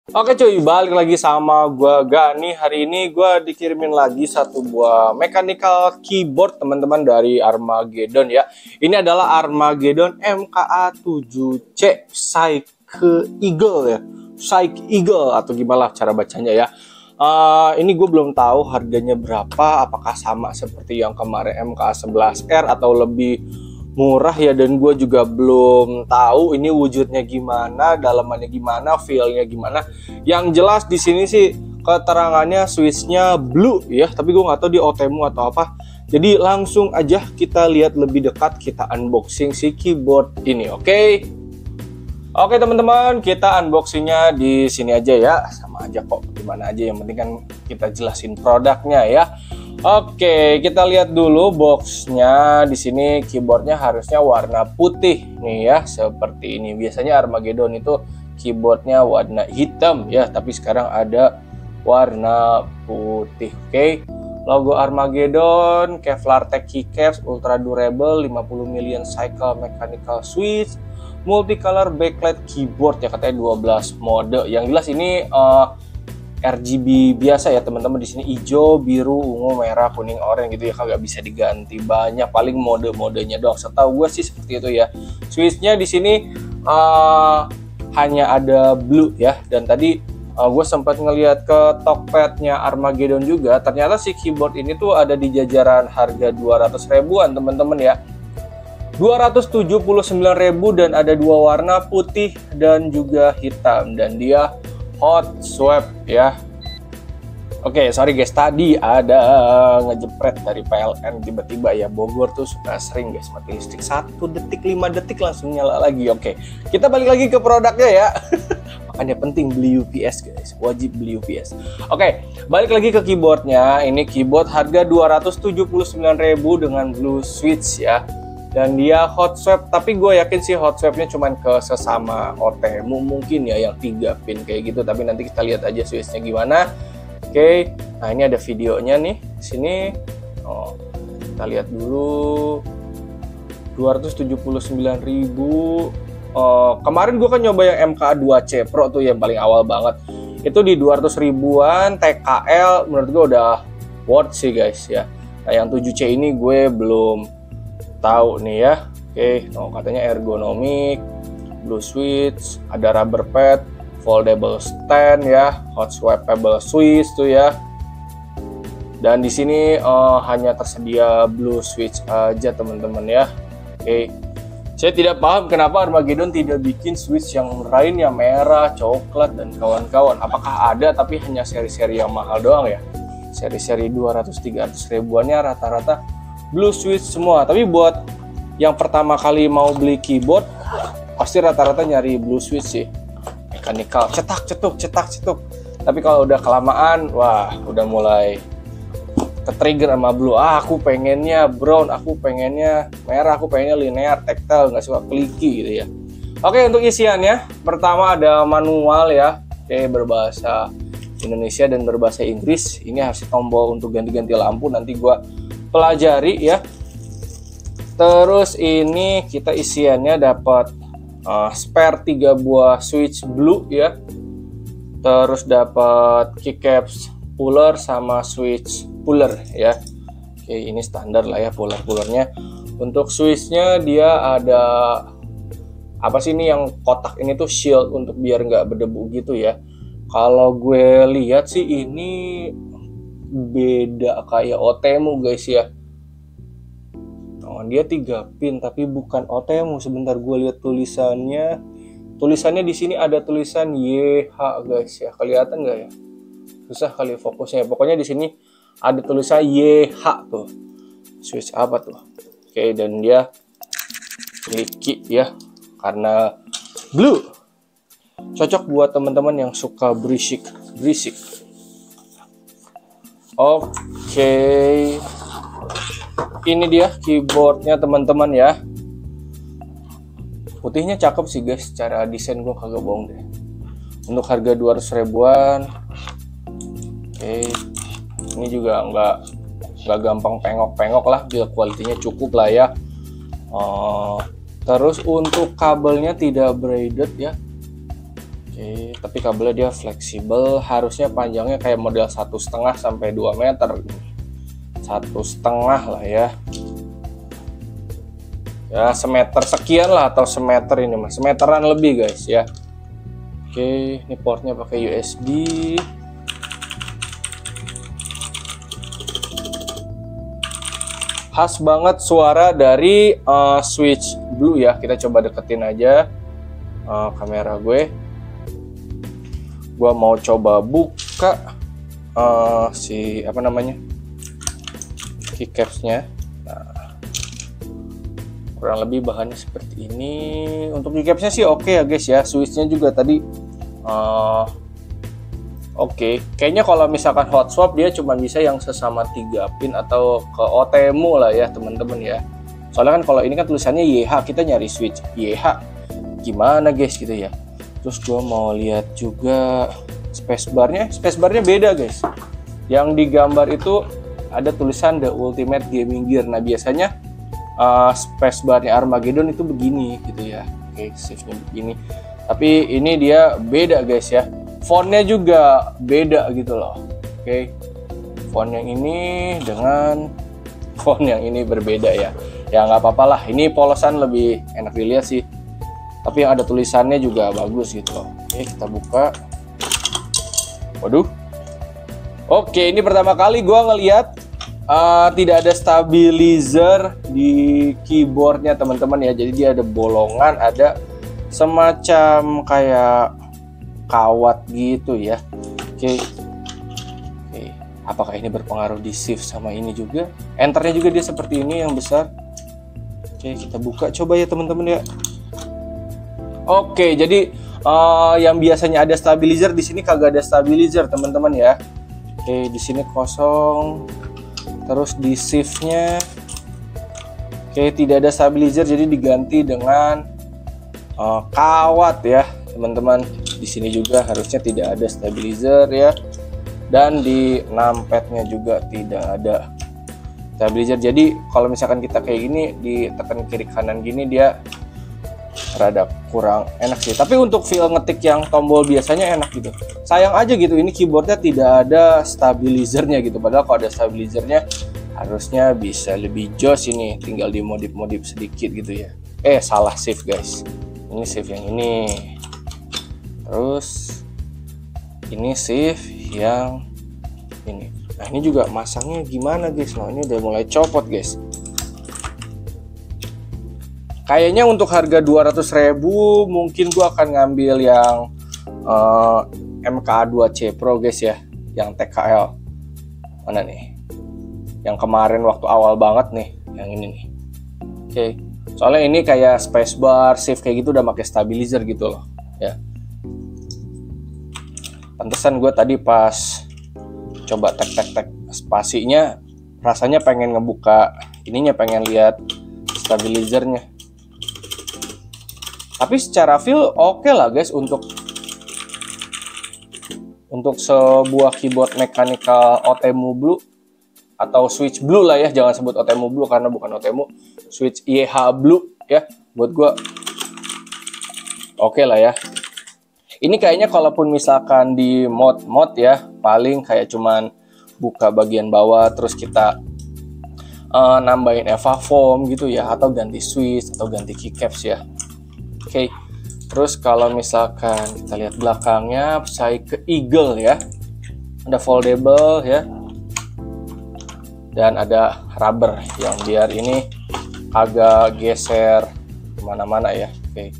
Oke cuy, balik lagi sama gua Gani. Hari ini gua dikirimin lagi satu buah mechanical keyboard teman-teman dari Armageddon ya. Ini adalah Armageddon MKA 7C Psyche Eagle ya. Psyche Eagle atau gimana cara bacanya ya. Ini gue belum tahu harganya berapa, apakah sama seperti yang kemarin MKA 11R atau lebih murah ya, dan gue juga belum tahu ini wujudnya gimana, dalamannya gimana, feelnya gimana. Yang jelas di sini sih keterangannya switchnya blue ya, tapi gue nggak tahu di OTEMU atau apa. Jadi langsung aja kita lihat lebih dekat, kita unboxing si keyboard ini, oke? Oke teman-teman, kita unboxingnya di sini aja ya, sama aja kok, gimana aja, yang penting kan kita jelasin produknya ya. Oke, kita lihat dulu boxnya. Di sini keyboardnya harusnya warna putih nih ya, seperti ini. Biasanya Armageddon itu keyboardnya warna hitam ya, tapi sekarang ada warna putih. Oke, logo Armageddon, Kevlar Tech keycaps, ultra durable, 50 million cycle mechanical switch, multicolor backlight keyboard ya, katanya 12 mode. Yang jelas ini RGB biasa ya teman-teman. Di sini hijau, biru, ungu, merah, kuning, oranye gitu ya, kagak bisa diganti banyak, paling mode-modenya doang. Setahu gue sih seperti itu ya. Switchnya di sini hanya ada blue ya, dan tadi gue sempat ngelihat ke Tokped-nya Armageddon juga. Ternyata si keyboard ini tuh ada di jajaran harga 200 ribuan teman-teman ya. 279.000 dan ada dua warna, putih dan juga hitam, dan dia hot swap ya. Oke, sorry guys, tadi ada ngejepret dari PLN tiba-tiba ya. Bogor tuh suka sering guys mati listrik 1 detik 5 detik langsung nyala lagi. Oke, kita balik lagi ke produknya ya. Makanya penting beli UPS guys, wajib beli UPS. Oke, balik lagi ke keyboardnya. Ini keyboard harga 279.000 dengan blue switch ya, dan dia hot swap, tapi gue yakin sih hot swapnya cuman ke sesama OTEMU mungkin ya, yang 3 pin kayak gitu. Tapi nanti kita lihat aja switchnya gimana. Oke, nah ini ada videonya nih di sini. Kita lihat dulu. 279.000. Kemarin gue kan nyoba yang MKA 2C Pro tuh yang paling awal banget. Itu di 200 ribuan TKL, menurut gue udah worth sih guys ya. Nah yang 7C ini gue belum tahu nih ya. Oke, katanya ergonomik, blue switch, ada rubber pad, foldable stand ya, hot swappable switch tuh ya. Dan di sini hanya tersedia blue switch aja teman-teman ya. Oke, saya tidak paham kenapa Armageddon tidak bikin switch yang lain yang merah, coklat dan kawan-kawan. Apakah ada tapi hanya seri-seri yang mahal doang ya? Seri-seri 200-300 ribuannya rata-rata blue switch semua. Tapi buat yang pertama kali mau beli keyboard pasti rata-rata nyari blue switch sih, mechanical, cetak cetuk. Tapi kalau udah kelamaan, wah udah mulai ke-trigger sama blue. Aku pengennya brown, aku pengennya merah, aku pengennya linear, tactile, nggak suka clicky gitu ya. Oke, untuk isiannya pertama ada manual ya, oke, berbahasa Indonesia dan berbahasa Inggris. Ini harus tombol untuk ganti-ganti lampu, nanti gua pelajari ya. Terus ini kita isiannya dapat spare 3 buah switch blue ya. Terus dapat keycaps puller sama switch puller ya. Oke, ini standar lah ya puller-pullernya. Untuk switchnya dia ada apa sih ini yang kotak ini tuh shield untuk biar nggak berdebu gitu ya. Kalau gue lihat sih ini beda kayak OTEMU guys ya. Dia 3 pin tapi bukan OTEMU. Sebentar gue lihat tulisannya. Tulisannya di sini ada tulisan YH guys ya. Kelihatan nggak ya? Susah kali fokusnya. Pokoknya di sini ada tulisan YH tuh. Switch apa tuh? Oke, dan dia clicky ya karena blue. Cocok buat teman-teman yang suka berisik. Oke. Ini dia keyboardnya teman-teman ya. Putihnya cakep sih guys, secara desain gue kagak bohong deh. Untuk harga 200 ribuan. Oke. Ini juga nggak gampang pengok-pengok lah, build quality-nya cukup lah ya. Terus untuk kabelnya tidak braided ya. Oke, tapi kabelnya dia fleksibel, harusnya panjangnya kayak model 1,5 sampai 2 meter. 1,5 lah ya. Ya, semeter sekian lah atau semeter ini mas, semeteran lebih guys ya. Oke, ini portnya pakai USB. Khas banget suara dari switch blue ya. Kita coba deketin aja kamera gue. Gua mau coba buka si apa namanya, keycapsnya. Nah, kurang lebih bahannya seperti ini. Untuk keycapsnya sih oke ya guys ya. Switchnya juga tadi oke. Kayaknya kalau misalkan hot swap dia cuma bisa yang sesama 3 pin atau ke OTMU lah ya teman-teman ya. Soalnya kan kalau ini kan tulisannya YH, kita nyari switch YH gimana guys gitu ya. Terus gua mau lihat juga spacebarnya beda guys. Yang digambar itu ada tulisan The Ultimate Gaming Gear. Nah biasanya spacebarnya Armageddon itu begini gitu ya. Oke, shiftnya begini. Tapi ini dia beda guys ya. Fontnya juga beda gitu loh. Oke, font yang ini dengan font yang ini berbeda ya. Ya nggak apa-apa lah. Ini polosan lebih enak dilihat sih. Tapi yang ada tulisannya juga bagus gitu loh. Oke, kita buka. Waduh. Oke, ini pertama kali gua ngeliat tidak ada stabilizer di keyboardnya teman-teman ya. Jadi dia ada bolongan, ada semacam kayak kawat gitu ya. Oke. Apakah ini berpengaruh di shift sama ini juga? Enternya juga dia seperti ini yang besar. Oke, kita buka coba ya teman-teman ya. Oke, jadi yang biasanya ada stabilizer di sini kagak ada stabilizer teman-teman ya. Oke, di sini kosong. Terus di shiftnya, oke tidak ada stabilizer, jadi diganti dengan kawat ya teman-teman. Di sini juga harusnya tidak ada stabilizer ya. Dan di numpadnya juga tidak ada stabilizer. Jadi kalau misalkan kita kayak gini ditekan kiri kanan gini dia rada kurang enak sih. Tapi untuk feel ngetik yang tombol biasanya enak gitu. Sayang aja gitu ini keyboardnya tidak ada stabilizernya gitu. Padahal kalau ada stabilizernya harusnya bisa lebih jos ini. Tinggal dimodif-modif sedikit gitu ya. Salah shift guys. Ini shift yang ini. Terus ini shift yang ini. Nah ini juga masangnya gimana guys. Nah ini udah mulai copot guys. Kayaknya untuk harga 200.000 mungkin gua akan ngambil yang MK2C Pro guys ya, yang TKL. Mana nih? Yang kemarin waktu awal banget nih, yang ini nih. Oke. Soalnya ini kayak spacebar, shift kayak gitu udah pakai stabilizer gitu loh, ya. Pantesan gue tadi pas coba tek spasinya rasanya pengen ngebuka ininya, pengen lihat stabilizernya. Tapi secara feel oke lah guys untuk sebuah keyboard mechanical OTEMU Blue atau switch blue lah ya, jangan sebut OTEMU Blue karena bukan OTEMU, switch YH Blue ya, buat gua oke lah ya. Ini kayaknya kalaupun misalkan di mod ya, paling kayak cuman buka bagian bawah terus kita nambahin EVA foam gitu ya, atau ganti switch atau ganti keycaps ya. Oke, terus kalau misalkan kita lihat belakangnya, saya ke Eagle ya, ada foldable ya, dan ada rubber yang biar ini agak geser kemana-mana ya. Oke,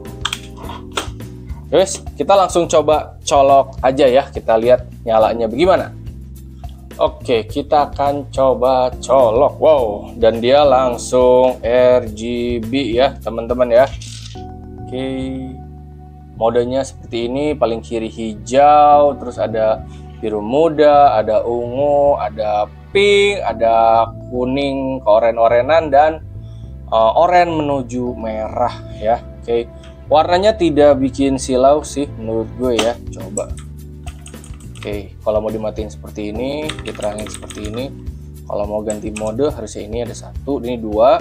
guys, kita langsung coba colok aja ya, kita lihat nyalanya bagaimana. Oke, kita akan coba colok. Wow, dan dia langsung RGB ya teman-teman ya. Oke, modenya seperti ini, paling kiri hijau, terus ada biru muda, ada ungu, ada pink, ada kuning keoren-orenan, dan oranye menuju merah ya. Oke, warnanya tidak bikin silau sih menurut gue ya. Coba. Oke, kalau mau dimatiin seperti ini, diterangin seperti ini. Kalau mau ganti mode harusnya ini ada 1, ini 2,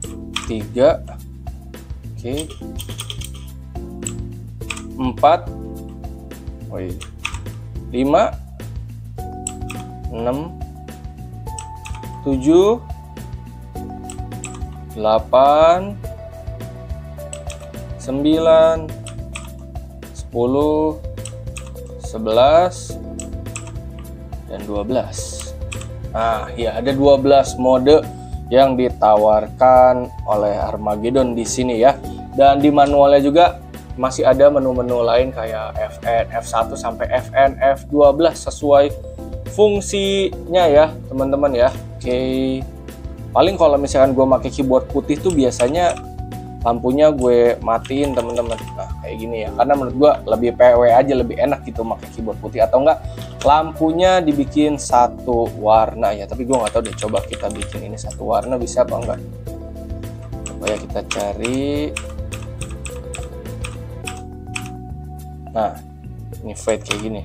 3. Oke. 4, Woi. 5 6 7 8 9 10 11 dan 12. Nah, ya ada 12 mode yang ditawarkan oleh Armageddon di sini ya. Dan di manualnya juga masih ada menu-menu lain kayak FN, F1 sampai FN, F12 sesuai fungsinya ya, teman-teman ya. Oke. Paling kalau misalkan gue pakai keyboard putih tuh biasanya lampunya gue matiin, teman-teman. Nah, kayak gini ya. Karena menurut gue lebih PW aja, lebih enak gitu pakai keyboard putih, atau enggak lampunya dibikin satu warna ya. Tapi gue nggak tahu deh, coba kita bikin ini satu warna bisa apa enggak. Coba ya kita cari. Nah, ini fade kayak gini.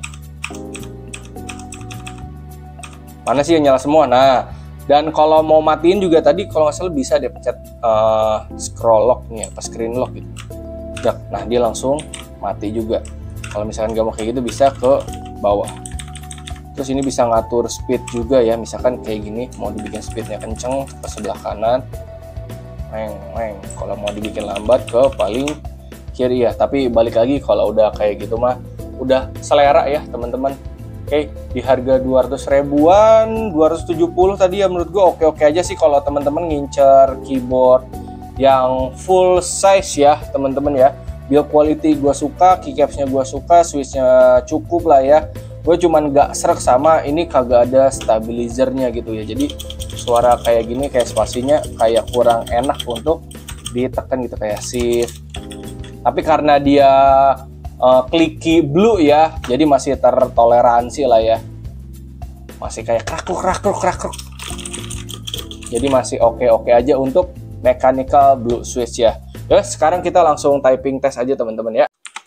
Mana sih yang nyala semua? Nah, dan kalau mau matiin juga tadi kalau nggak salah bisa deh pencet scroll lock nih, apa screen lock gitu. Nah, dia langsung mati juga. Kalau misalkan nggak mau kayak gitu bisa ke bawah. Terus ini bisa ngatur speed juga ya, misalkan kayak gini mau dibikin speednya kenceng ke sebelah kanan, kalau mau dibikin lambat ke paling kiri ya. Tapi balik lagi kalau udah kayak gitu mah udah selera ya teman-teman. Oke, di harga 200 ribuan, 270 tadi ya menurut gue oke-oke aja sih kalau teman-teman ngincer keyboard yang full size ya teman-teman ya. Build quality gue suka, keycapsnya gue suka, switchnya cukup lah ya. Gue cuman gak serak sama ini kagak ada stabilizernya gitu ya. Jadi suara kayak gini, kayak spasinya kayak kurang enak untuk ditekan gitu, kayak shift. Tapi karena dia clicky blue ya, jadi masih tertoleransi lah ya, masih kayak krakruk. Jadi masih oke aja untuk mechanical blue switch ya. Sekarang kita langsung typing test aja teman-teman ya.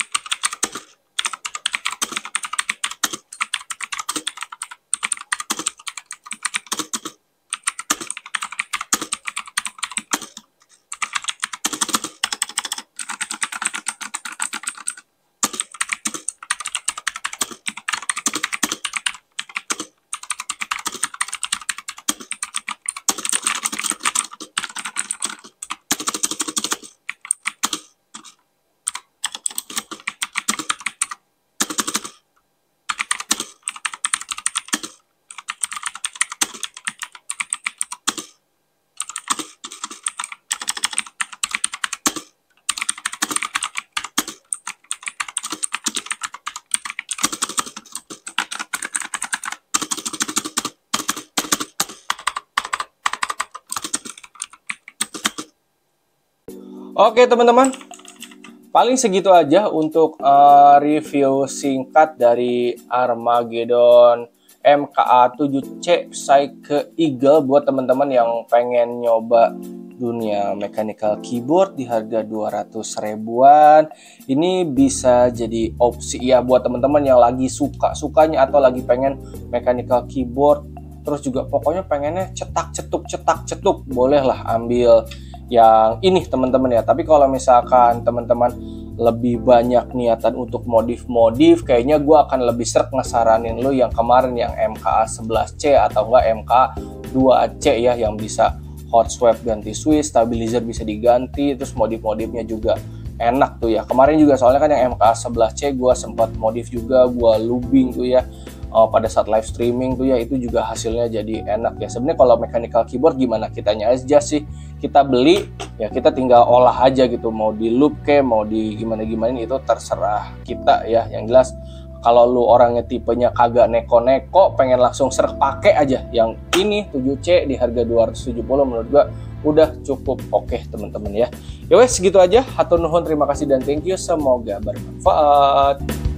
Oke teman-teman, paling segitu aja untuk review singkat dari Armageddon MKA 7C Psyche Eagle buat teman-teman yang pengen nyoba dunia mechanical keyboard di harga 200 ribuan. Ini bisa jadi opsi ya buat teman-teman yang lagi suka-sukanya atau lagi pengen mechanical keyboard, terus juga pokoknya pengennya cetak-cetuk, bolehlah ambil yang ini teman-teman ya. Tapi kalau misalkan teman-teman lebih banyak niatan untuk modif-modif, kayaknya gue akan lebih seret ngesaranin lo yang kemarin yang MKA 11C atau enggak MKA 2C ya, yang bisa hot swap ganti switch, stabilizer bisa diganti, terus modif-modifnya juga enak tuh ya. Kemarin juga soalnya kan yang MKA 11C gue sempat modif juga, gue lubing tuh ya. Pada saat live streaming tuh ya, itu juga hasilnya jadi enak ya. Sebenarnya kalau mechanical keyboard gimana kitanya aja sih, kita beli ya kita tinggal olah aja gitu, mau di loop ke mau di gimana itu terserah kita ya. Yang jelas kalau lu orangnya tipenya kagak neko-neko, pengen langsung serek pakai aja yang ini 7C di harga 270, menurut gua udah cukup oke teman-teman ya. Ya wes segitu aja, hatur nuhun, terima kasih dan thank you, semoga bermanfaat.